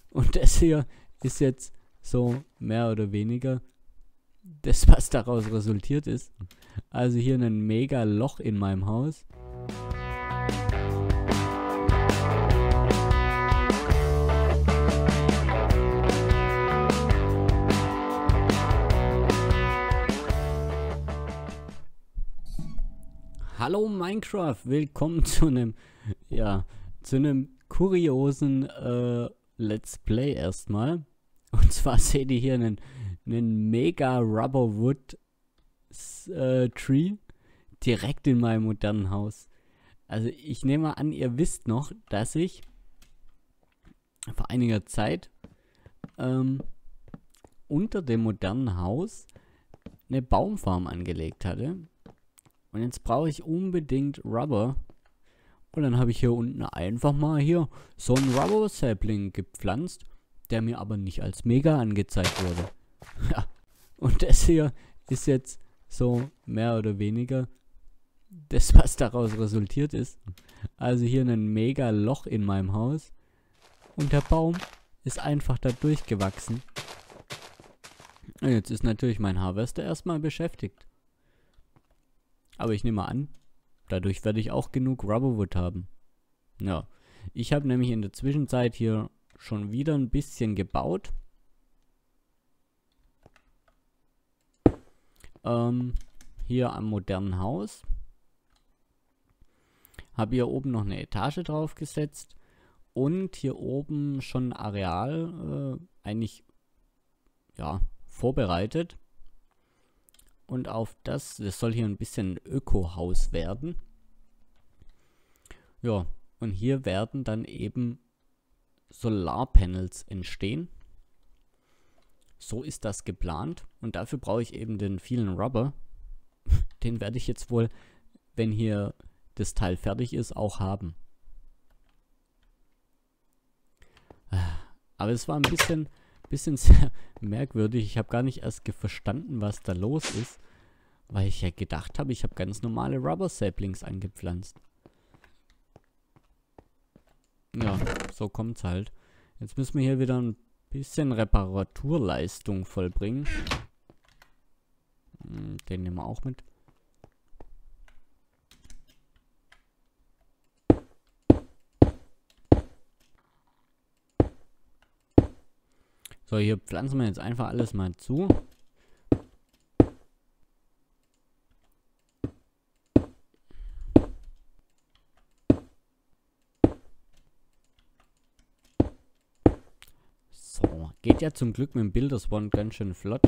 Und das hier ist jetzt so mehr oder weniger das, was daraus resultiert ist. Also hier ein mega Loch in meinem Haus. Hallo Minecraft, willkommen zu einem kuriosen Let's Play erstmal. Und zwar seht ihr hier einen mega Rubberwood Tree direkt in meinem modernen Haus. Also ich nehme an, ihr wisst noch, dass ich vor einiger Zeit unter dem modernen Haus eine Baumfarm angelegt hatte. Und jetzt brauche ich unbedingt Rubber. Und dann habe ich hier unten einfach mal hier so einen Rubber Sapling gepflanzt, der mir aber nicht als Mega angezeigt wurde. Ja. Und das hier ist jetzt so mehr oder weniger das, was daraus resultiert ist. Also hier ein mega Loch in meinem Haus. Und der Baum ist einfach da durchgewachsen. Und jetzt ist natürlich mein Harvester erstmal beschäftigt. Aber ich nehme an, dadurch werde ich auch genug Rubberwood haben. Ja, ich habe nämlich in der Zwischenzeit hier schon wieder ein bisschen gebaut. Hier am modernen Haus. Habe hier oben noch eine Etage drauf gesetzt. Und hier oben schon Areal eigentlich ja, vorbereitet. Und auf das soll hier ein bisschen Öko-Haus werden. Ja, und hier werden dann eben Solarpanels entstehen. So ist das geplant. Und dafür brauche ich eben den vielen Rubber. Den werde ich jetzt wohl, wenn hier das Teil fertig ist, auch haben. Aber es war ein bisschen sehr merkwürdig. Ich habe gar nicht erst verstanden, was da los ist, weil ich ja gedacht habe, ich habe ganz normale Rubber Saplings angepflanzt. Ja, so kommt's halt. Jetzt müssen wir hier wieder ein bisschen Reparaturleistung vollbringen. Den nehmen wir auch mit. So, hier pflanzen wir jetzt einfach alles mal zu. So, geht ja zum Glück mit dem Builderspawn ganz schön flott.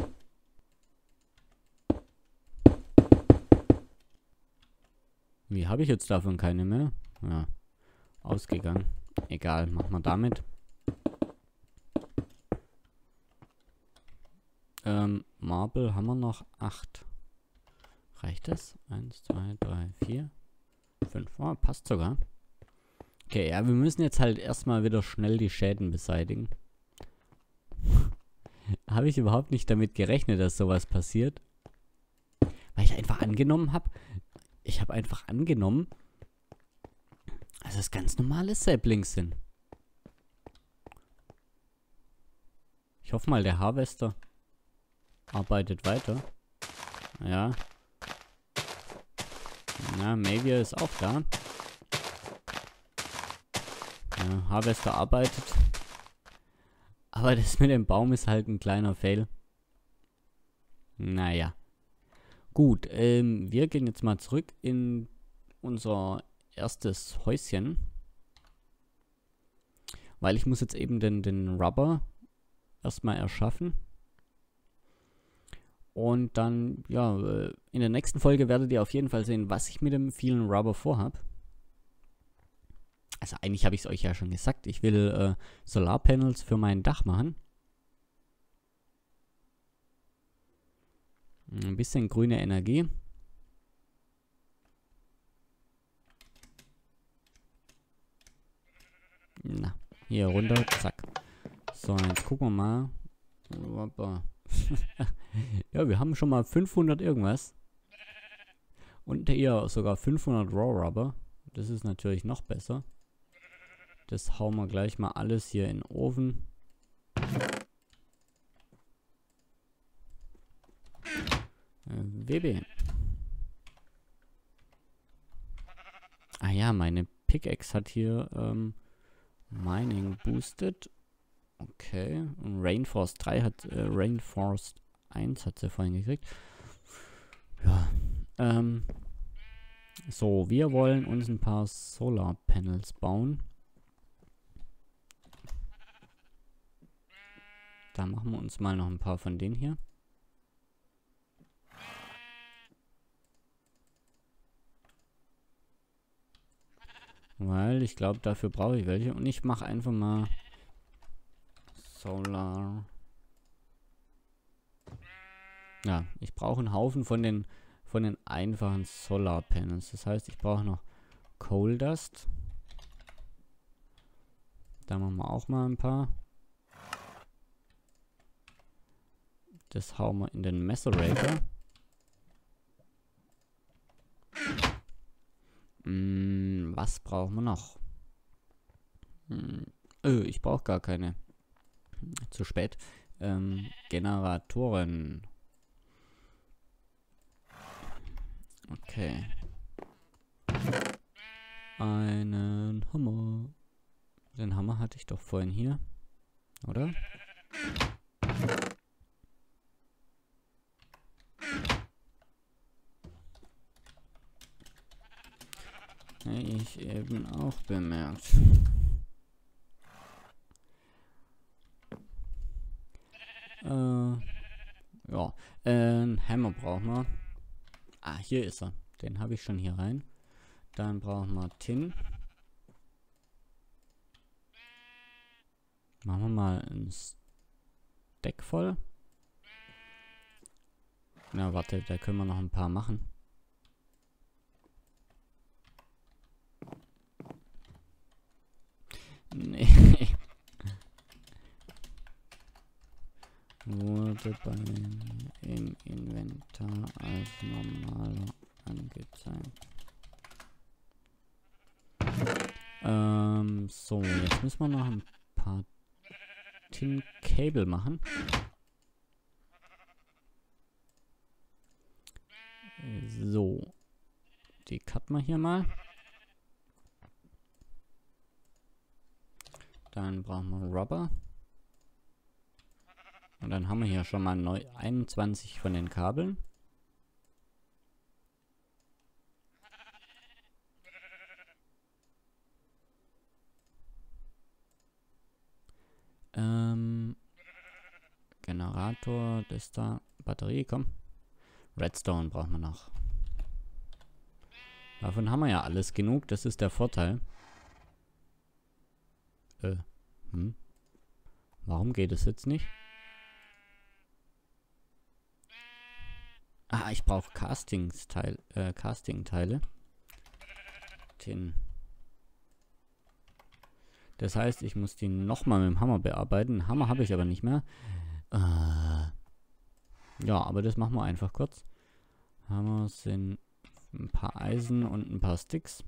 Wie, habe ich jetzt davon keine mehr? Ja, ausgegangen. Egal, machen wir damit. Marble haben wir noch 8. Reicht das? 1, 2, 3, 4, 5. Oh, passt sogar. Okay, ja, wir müssen jetzt halt erstmal wieder schnell die Schäden beseitigen. Habe ich überhaupt nicht damit gerechnet, dass sowas passiert. Weil ich einfach angenommen habe, dass es ganz normale Saplings sind. Ich hoffe mal, der Harvester arbeitet weiter. Ja. Na, Mavia ist auch da. Ja, Harvester arbeitet. Aber das mit dem Baum ist halt ein kleiner Fail. Naja. Gut, wir gehen jetzt mal zurück in unser erstes Häuschen. Weil ich muss jetzt eben den Rubber erstmal erschaffen. Und dann, ja, in der nächsten Folge werdet ihr auf jeden Fall sehen, was ich mit dem vielen Rubber vorhab. Also eigentlich habe ich es euch ja schon gesagt. Ich will Solarpanels für mein Dach machen. Ein bisschen grüne Energie. Na, hier runter, zack. So, jetzt gucken wir mal. Ja, wir haben schon mal 500 irgendwas. Und hier sogar 500 Raw Rubber. Das ist natürlich noch besser. Das hauen wir gleich mal alles hier in den Ofen. WB. Ah ja, meine Pickaxe hat hier Mining boosted. Okay. Und Rainforce 3 hat, Rainforce 1 hat sie vorhin gekriegt. Ja. So, wir wollen uns ein paar Solar Panels bauen. Da machen wir uns mal noch ein paar von denen hier. Weil ich glaube, dafür brauche ich welche. Und ich mache einfach mal Solar. Ja, ich brauche einen Haufen von den einfachen Solar Panels. Das heißt, ich brauche noch Coal Dust. Da machen wir auch mal ein paar. Das hauen wir in den Macerator. Was brauchen wir noch? Ich brauche gar keine. Zu spät. Generatoren. Okay. Einen Hammer. Den Hammer hatte ich doch vorhin hier. Oder? Ich eben auch bemerkt. Ja, einen Hammer brauchen wir. Ah, hier ist er. Den habe ich schon hier rein. Dann brauchen wir Tin. Machen wir mal ein Stack voll. Na, warte, da können wir noch ein paar machen. Nee. Wurde im Inventar als normaler angezeigt. So, jetzt müssen wir noch ein paar Tin Cable machen. So. Die cutten wir hier mal. Dann brauchen wir Rubber. Und dann haben wir hier schon mal 21 von den Kabeln. Generator, das da. Batterie, komm. Redstone brauchen wir noch. Davon haben wir ja alles genug, das ist der Vorteil. Warum geht es jetzt nicht? Ah, ich brauche Casting-Teile. Tin. Das heißt, ich muss die nochmal mit dem Hammer bearbeiten. Hammer habe ich aber nicht mehr. Ja, aber das machen wir einfach kurz. Hammer sind ein paar Eisen und ein paar Sticks.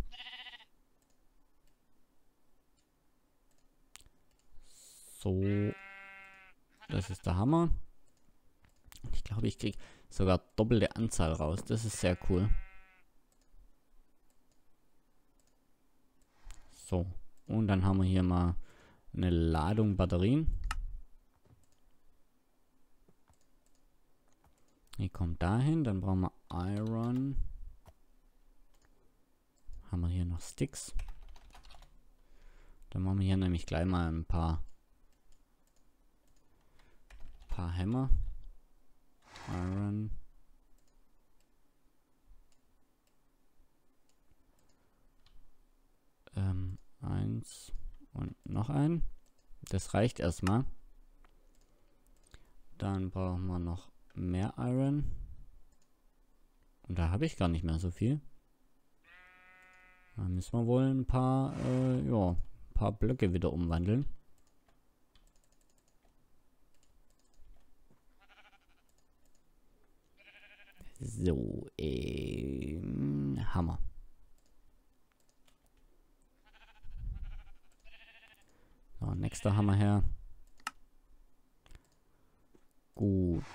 So. Das ist der Hammer. Ich glaube, ich kriege sogar doppelte Anzahl raus. Das ist sehr cool. So. Und dann haben wir hier mal eine Ladung Batterien. Die kommt dahin. Dann brauchen wir Iron. Haben wir hier noch Sticks. Dann machen wir hier nämlich gleich mal ein paar Hämmer. Iron. Eins und noch ein. Das reicht erstmal. Dann brauchen wir noch mehr Iron. Und da habe ich gar nicht mehr so viel. Da müssen wir wohl ein paar Blöcke wieder umwandeln. So, Hammer. So, nächster Hammer her. Gut.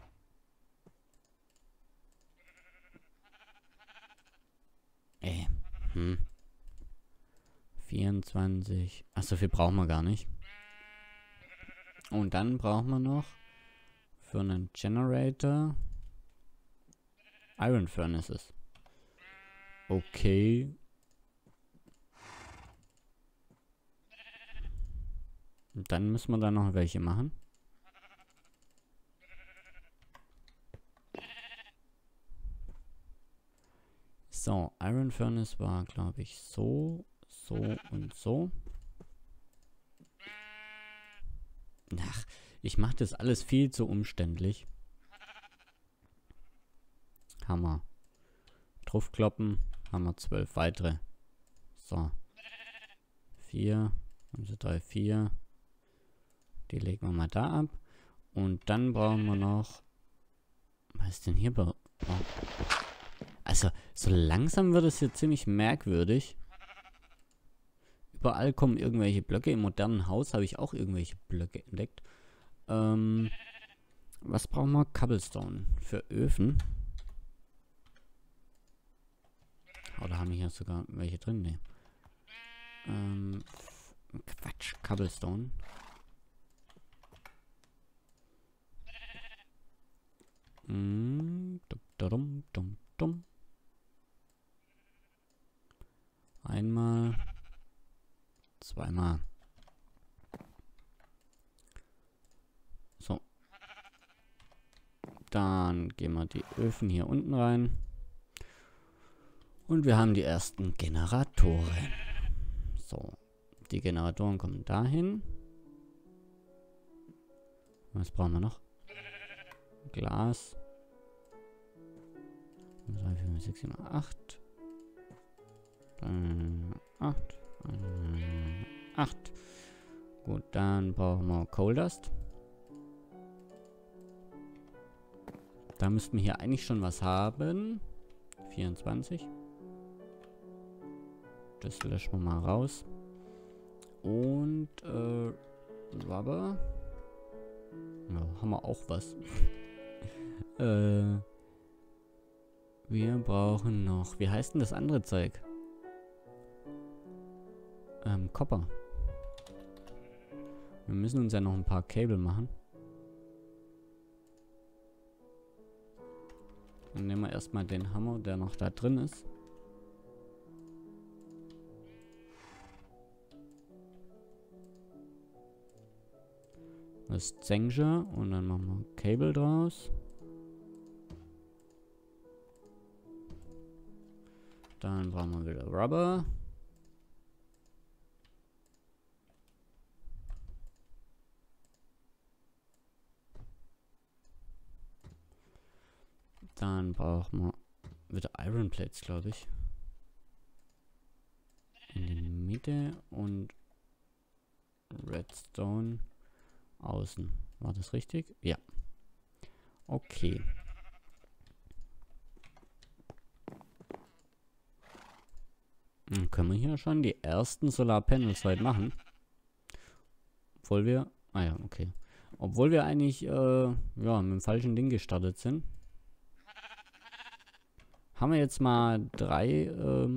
Hm. 24. Ach, so viel brauchen wir gar nicht. Und dann brauchen wir noch für einen Generator Iron Furnaces. Okay. Und dann müssen wir da noch welche machen. So, Iron Furnace war, glaube ich, so, so und so. Ach, ich mache das alles viel zu umständlich. Hammer. Draufkloppen, haben wir 12 weitere. So. 4, also 3, 4. Die legen wir mal da ab. Und dann brauchen wir noch... Was ist denn hier? Oh. Also, so langsam wird es hier ziemlich merkwürdig. Überall kommen irgendwelche Blöcke. Im modernen Haus habe ich auch irgendwelche Blöcke entdeckt. Was brauchen wir? Cobblestone für Öfen. Oder haben wir hier sogar welche drin? Nee. Quatsch, Cobblestone. Einmal. Zweimal. So. Dann gehen wir die Öfen hier unten rein. Und wir haben die ersten Generatoren. So. Die Generatoren kommen dahin. Was brauchen wir noch? Glas. 3, 4, 6, 7, 8. 8. 8. Gut, dann brauchen wir Coal Dust. Da müssten wir hier eigentlich schon was haben. 24. Das löschen wir mal raus. Und Rubber. Ja, haben wir auch was. Wir brauchen noch... Wie heißt denn das andere Zeug? Copper. Wir müssen uns ja noch ein paar Cable machen. Dann nehmen wir erstmal den Hammer, der noch da drin ist. Das ist Zengsche und dann machen wir Cable draus. Dann brauchen wir wieder Rubber. Dann brauchen wir wieder Iron Plates, glaube ich. In die Mitte und Redstone außen. War das richtig? Ja. Okay. Dann können wir hier schon die ersten Solarpanels heute machen. Obwohl wir... Ah ja, okay. Obwohl wir eigentlich ja, mit dem falschen Ding gestartet sind. Haben wir jetzt mal 3...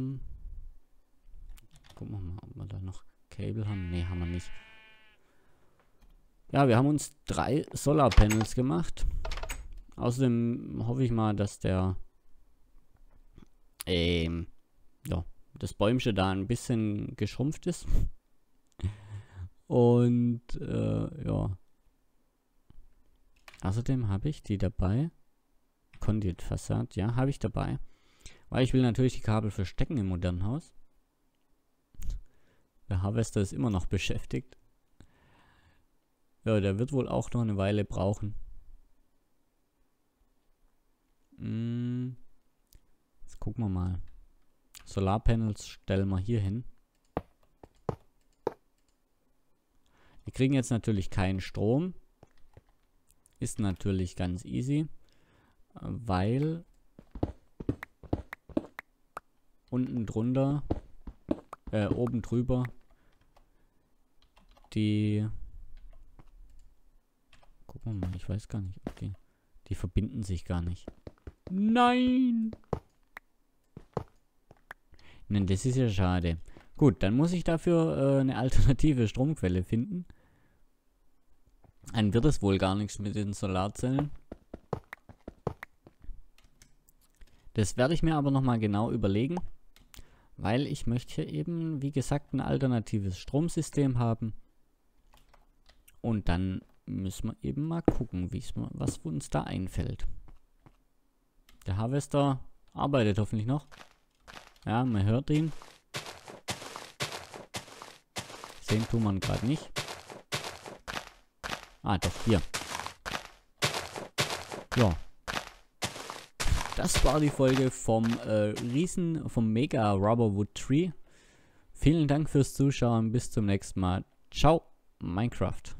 gucken wir mal, ob wir da noch Cable haben. Ne, haben wir nicht. Ja, wir haben uns 3 Solarpanels gemacht. Außerdem hoffe ich mal, dass der... ja, das Bäumchen da ein bisschen geschrumpft ist. Und, ja. Außerdem habe ich die dabei. Conduit-Fassade, ja, habe ich dabei. Weil ich will natürlich die Kabel verstecken im modernen Haus. Der Harvester ist immer noch beschäftigt. Ja, der wird wohl auch noch eine Weile brauchen. Jetzt gucken wir mal. Solarpanels stellen wir hier hin. Wir kriegen jetzt natürlich keinen Strom. Ist natürlich ganz easy. Weil unten drunter, oben drüber, die Gucken wir mal, ich weiß gar nicht, ob die verbinden sich gar nicht. Nein! Nein, das ist ja schade. Gut, dann muss ich dafür eine alternative Stromquelle finden. Dann wird es wohl gar nichts mit den Solarzellen. Das werde ich mir aber nochmal genau überlegen, weil ich möchte eben, wie gesagt, ein alternatives Stromsystem haben. Und dann müssen wir eben mal gucken, was uns da einfällt. Der Harvester arbeitet hoffentlich noch. Ja, man hört ihn. Sehen tun man gerade nicht. Ah, doch, hier. Ja. Das war die Folge vom vom Mega Rubberwood Tree. Vielen Dank fürs Zuschauen. Bis zum nächsten Mal. Ciao, Minecraft.